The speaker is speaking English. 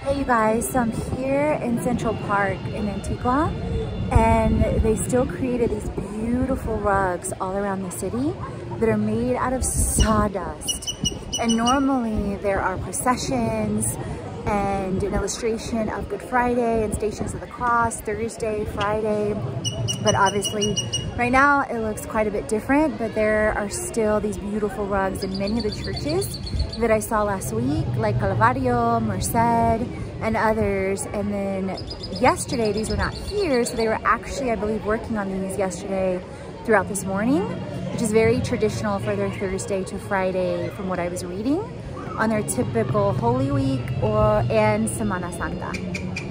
Hey you guys, so I'm here in Central Park in Antigua, and they still created these beautiful rugs all around the city that are made out of sawdust. And normally there are processions and an illustration of Good Friday and Stations of the Cross, Thursday, Friday. But obviously right now it looks quite a bit different, but there are still these beautiful rugs in many of the churches that I saw last week, like Calvario, Merced, and others. And then yesterday, these were not here, so they were actually, I believe, working on these yesterday throughout this morning, which is very traditional for their Thursday to Friday from what I was reading, on their typical Holy Week and Semana Santa.